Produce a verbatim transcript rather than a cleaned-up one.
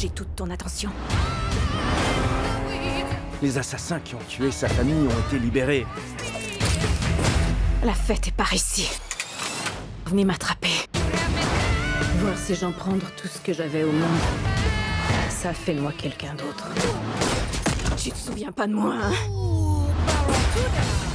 J'ai toute ton attention. Les assassins qui ont tué sa famille ont été libérés. La fête est par ici. Venez m'attraper. Voir ces gens prendre tout ce que j'avais au monde, ça fait de moi quelqu'un d'autre. Tu te souviens pas de moi, hein?